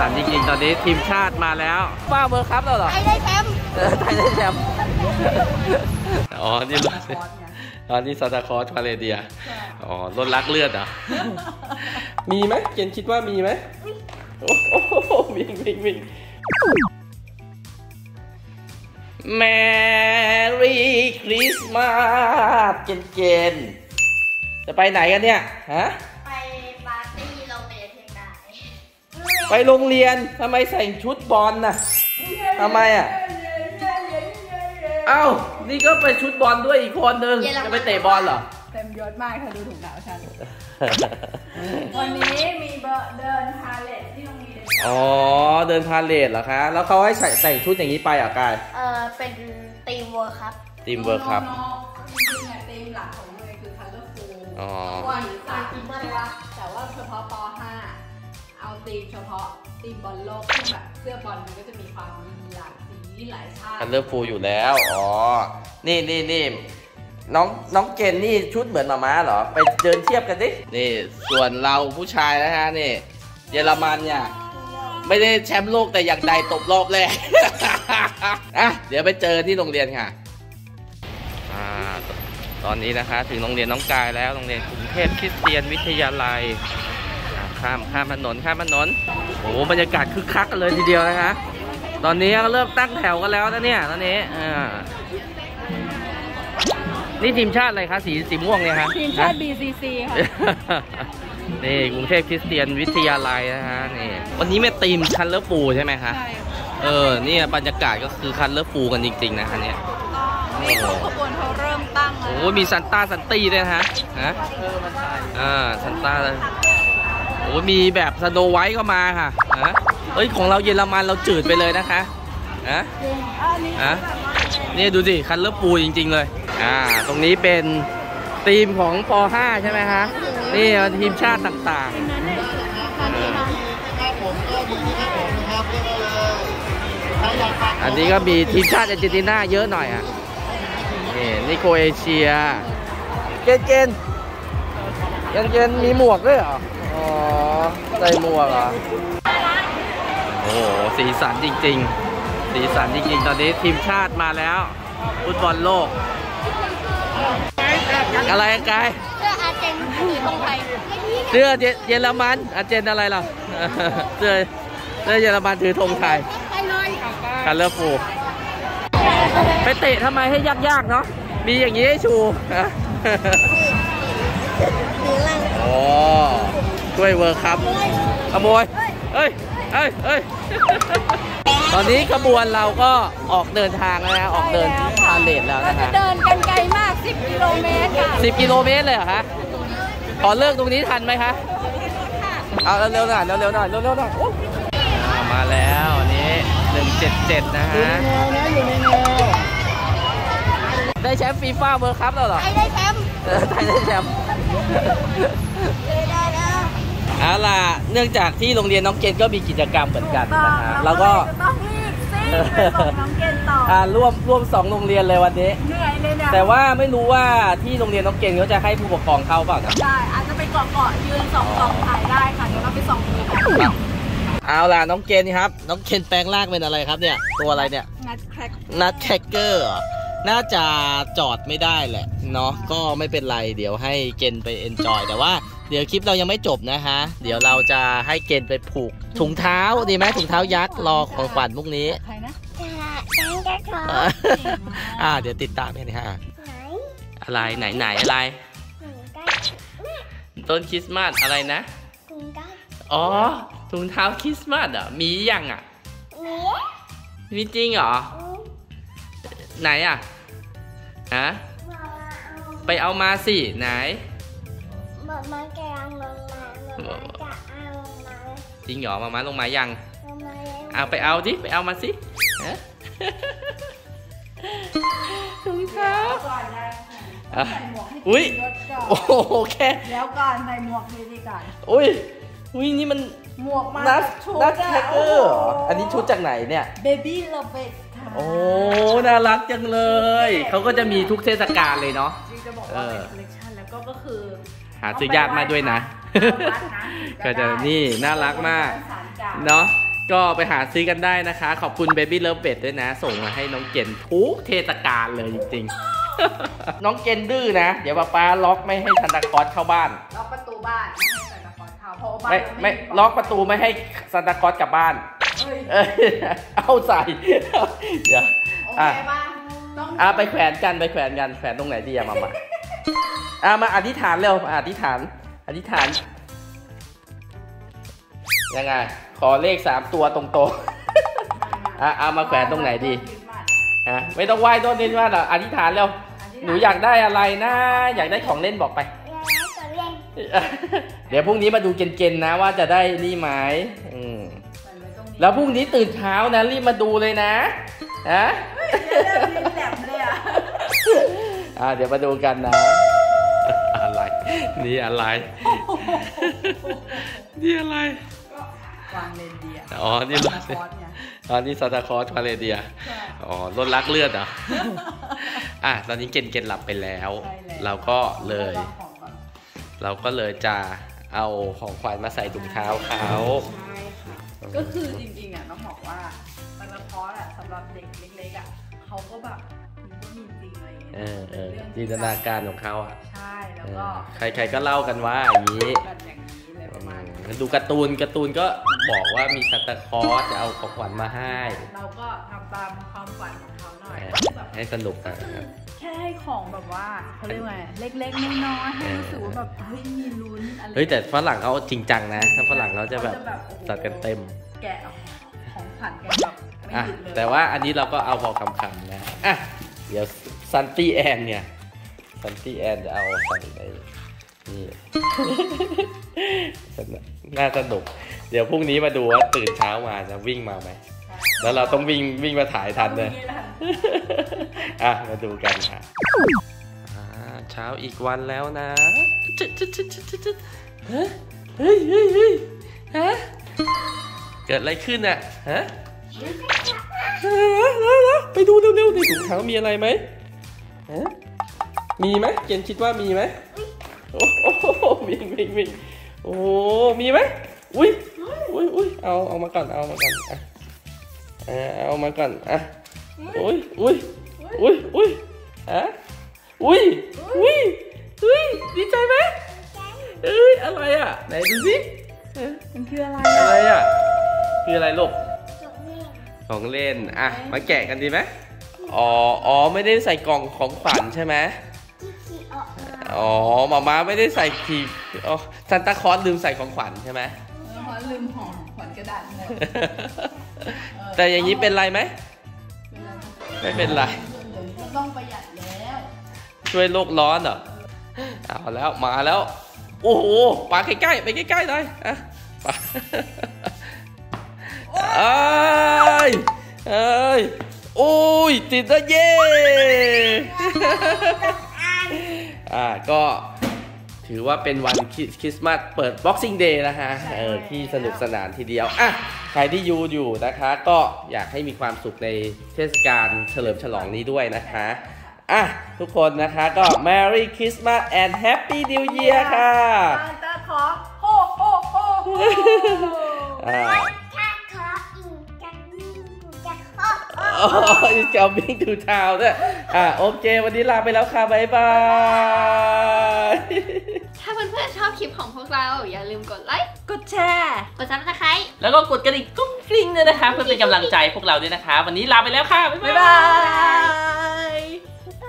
สันจริงๆตอนนี้ทีมชาติมาแล้วฟ้าเบอร์ครับเราเหรอไทยได้แชมป์ไทยได้แชมป์อ๋อนี่ตอนนี้ซานตาคลอสพาเลเดียอ๋อรถลักเลือดอ่ะมีไหมเกณฑ์คิดว่ามีไหมโอ้โหวิ่งแมรี่คริสต์มาสเกณฑ์จะไปไหนกันเนี่ยฮะไปปาร์ตี้โรงเรียนเชียงรายไปโรงเรียนทำไมใส่ชุดบอลน่ะทำไมอ่ะเอ้านี่ก็ไปชุดบอลด้วยอีกคนนึงจะไปเตะบอลเหรอเต็มยศมากเธอดูถุงเท้าฉันวันนี้มีเดินพาเลทที่โรงเรียนอ๋อเดินพาเลทเหรอคะแล้วเขาให้แต่งชุดอย่างนี้ไปอ่ะกายเป็นทีมเวิร์คครับทีมเวิร์คครับจริงๆเนี่ยทีมหลักของเลยคือ Colorful วัน3ใช่ปะแต่ว่าเฉพาะป .5 เอาทีมเฉพาะทีมบอลโลกที่แบบเสื้อบอลมันก็จะมีความหลากสีหลายชาติ Colorfulอยู่แล้วอ๋อนี่น้องเกณฑ์นี่ชุดเหมือนหมาเหรอไปเดินเทียบกันดินี่ส่วนเราผู้ชายนะฮะนี่เยอรมันเนี่ยไม่ได้แชมป์โลกแต่อย่างใดตกรอบแรกอ่ะเดี๋ยวไปเจอที่โรงเรียนค่ะตอนนี้นะคะถึงโรงเรียนน้องกายแล้วโรงเรียนกรุงเทพคริสเตียนวิทยาลัยข้ามถนนโอ้โหบรรยากาศคึกคักกันเลยทีเดียวนะคะตอนนี้เริ่มตั้งแถวกันแล้วนะเนี่ยตอนนี้นี่ทีมชาติอะไรคะสีม่วงเนี่ยคะทีมชาติ BCC ค่ะนี่กรุงเทพคริสเตียนวิทยาลัยนะฮะนี่วันนี้แม่ทีมคัลเลอร์ฟูลใช่ไหมคะใช่นี่บรรยากาศก็คือคัลเลอร์ฟูลกันจริงๆนะคะเนี่ยนี่ขบวนเขาเริ่มตั้งแล้วโอ้มีซันต้าซันตี้ด้วยนะฮะซันต้าโอ้มีแบบสโนไวท์ก็มาค่ะของเราเยอรมันเราจืดไปเลยนะคะนี่ดูสิคัลเลอร์ฟูลจริงๆเลยตรงนี้เป็นทีมของป .5 ใช่ไหมคะนี่ทีมชาติต่างๆอันนี้ก็มีทีมชาติอาร์เจนตินาเยอะหน่อยนี่โครเอเชียเกณฑ์มีหมวกด้วยเหรออ๋อใส่หมวกเหรอโอ้โหสีสันจริงๆตอนนี้ทีมชาติมาแล้วฟุตบอลโลกอะไรกายเสื้ออาร์เจนถือธงไทยเสื้อเยอรมันอาร์เจนอะไรล่ะเสื้อเยอรมันถือธงไทยคัลเลอร์ฟูลไปเตะทำไมให้ยากๆเนาะมีอย่างนี้ให้ชูโอ้ช่วยเวิร์คครับขโมยเอ้ยตอนนี้ขบวนเราก็ออกเดินทางแล้วนะออกเดินพาเลทแล้วนะคะเดินกันไกลมาก10 กิโลเมตรค่ะ 10 กิโลเมตรเลยเหรอคะขอเลิกตรงนี้ทันไหมคะเอาเร็วๆหน่อยมาแล้วนี้177นะฮะอยู่ในแนวได้แชมป์ฟีฟ่าเวิร์คคัพแล้วเหรอไทยได้แชมป์ไทยได้แชมป์เอาล่ะเนื่องจากที่โรงเรียนน้องเกณฑ์ก็มีกิจกรรมเหมือนกันนะคะแล้วก็ต้องรีบไปส่งน้องเกณฑ์ต่อร่วม2โรงเรียนเลยวันนี้เหนื่อยเลยเนี่ยแต่ว่าไม่รู้ว่าที่โรงเรียนน้องเกณฑ์เขาจะให้ผู้ปกครองเข้าเปล่าครับใช่อาจจะไปเกาะยืน2ถ่ายได้ค่ะเดี๋ยวเราไปส่องดูกันเอาล่ะน้องเกณฑ์ครับน้องเกณฑ์แปลงร่างเป็นอะไรครับเนี่ยตัวอะไรเนี่ยนัทแคคเกอร์น่าจะจอดไม่ได้แหละเนาะก็ไม่เป็นไรเดี๋ยวให้เกณฑ์ไปเอนจอยแต่ว่าเดี๋ยวคลิปเรายังไม่จบนะคะเดี๋ยวเราจะให้เกณฑ์ไปผูกถุงเท้าดีไหมถุงเท้ายักษ์รอของขวัญพวกนี้ใครนะเดี๋ยวติดตามกันนะฮะอะไรไหนอะไรต้นคริสต์มาสอะไรนะอ๋อถุงเท้าคริสต์มาสอ่ะมียังอ่ะมีจริงเหรอไหนอ่ะไปเอามาสิไหนมาแกงลงมาจริงเหรอมาลงมายังเอาไปเอาดิไปเอามาสิถุงเท้าอุ้ยโอเคเดี๋ยวก่อนใส่หมวกดีก่อนอุ้ยนี่มันหมวกมานัทแคคเกอร์อันนี้ชุดจากไหนเนี่ยเบบี้โลเบสโอ้น่ารักจังเลยเขาก็จะมีทุกเทศกาลเลยเนาะจริงจะบอกว่าเป็นคอลเลคชันแล้วก็คือหาซื้อยากมาด้วยนะก็จะนี่น่ารักมากเนาะก็ไปหาซื้อกันได้นะคะขอบคุณ Baby Love Bed ด้วยนะส่งมาให้น้องเกณฑ์ทุกเทศกาลเลยจริงๆ น้องเกณฑ์ดื้อนะเดี๋ยวป๊าล็อกไม่ให้ซันตาคลอสเข้าบ้านล็อกประตูบ้านไม่ให้ซันตาคลอสเข้าเพราะบ้านไม่ล็อกประตูไม่ให้ซันตาคลอสกลับบ้านเอาใส่เดี๋ยวโอเคป่ะไปแขวนกันแขวนตรงไหนดีอะมามาอธิษฐานเร็วอธิษฐานยังไงขอเลข3ตัวตรงๆเอามาแขวนตรงไหนดีไม่ต้องไหว้ต้นคริสต์มาสหรออธิษฐานเร็วหนูอยากได้อะไรนะอยากได้ของเล่นบอกไปเดี๋ยวพรุ่งนี้มาดูเกณฑ์นะว่าจะได้นี่ไหมแล้วพรุ่งนี้ตื่นเช้านะรีบมาดูเลยนะเดี๋ยวมาดูกันนะอะไรนี่อะไรวางเรนเดียร์นี่รถนี่ซานตาคลอสวางเรนเดียร์รถลักเลือดเหรอตอนนี้เกณฑ์หลับไปแล้วเราก็เลยจะเอาของขวัญมาใส่ถุงเท้าเขาก็คือจริงๆต้องบอกว่าซานตาคลอสสำหรับเด็กเล็กๆเขาก็แบบมันก็มีจริงอะไรอย่างเงี้ยจินตนาการของเขาใช่แล้วก็ใครๆก็เล่ากันว่าอย่างนี้ดูการ์ตูนก็บอกว่ามีซานตาคลอสจะเอาของขวัญมาให้เราก็ทำตามความฝันของเขาหน่อยให้สนุกแค่ให้ของแบบว่าเขาเรียกว่าเล็กๆน้อยๆให้รู้สึกว่าแบบมีลุ้นอะไรแต่ฝรั่งเขาจริงจังนะถ้าฝรั่งเขาจะแบบจัดกันเต็มแกะของขวัญกันแบบไม่หยุดเลยแต่ว่าอันนี้เราก็เอาพอคำๆนะเดี๋ยวซันตี้แอนเนี่ยซันตี้แอนจะเอาใส่ในนี่น่าสนุกเดี๋ยวพรุ่งนี้มาดูว่าตื่นเช้ามาจะวิ่งมาไหมแล้วเราต้องวิ่งมาถ่ายทันเลยมาดูกันค่ะเช้าอีกวันแล้วนะเฮ้ยเกิดอะไรขึ้นอ่ะไปดูเร็วๆในถุงเท้ามีอะไรไหมมีไหมเกณฑ์คิดว่ามีไหมโอ้โหวิ่งโอ้มีไหมอุ้ยเอามาก่อนเอามาก่อนดีใจไหมอะไรอ่ะไหนดูสิมันคืออะไรคืออะไรลูกของเล่นมาแกะกันดีไหมไม่ได้ใส่กล่องของขวัญใช่ไหมหม่าไม่ได้ใส่ขีบซานตาคลอสลืมใส่ของขวัญใช่ไหมลืมห่อขวัญกระดาษหมดแต่อย่างนี้เป็นไรไหมไม่เป็นไรต้องประหยัดแล้วช่วยโลกร้อนเหรอเอาแล้วมาแล้วโอ้โหปาใกล้ๆไปใกล้ๆหน่อยปาโอ้ยติดแล้วเย่ก็ถือว่าเป็นวันคริสต์มาสเปิด Boxing Day นะฮะที่สนุกสนานทีเดียวใครที่อยู่นะคะก็อยากให้มีความสุขในเทศกาลเฉลิมฉลองนี้ด้วยนะคะทุกคนนะคะก็ Merry Christmas and Happy New Year ค่ะโฮ It's coming to town ด้วยโอเควันนี้ลาไปแล้วค่ะบ๊ายบายถ้าเพื่อนๆชอบคลิปของพวกเราอย่าลืมกดไลค์กดแชร์กดซับสไครต์แล้วก็กดกระดิ่งกุ้งกริ้งด้วยนะคะเพื่อเป็นกำลังใจพวกเราด้วยนะคะวันนี้ลาไปแล้วค่ะบ๊ายบาย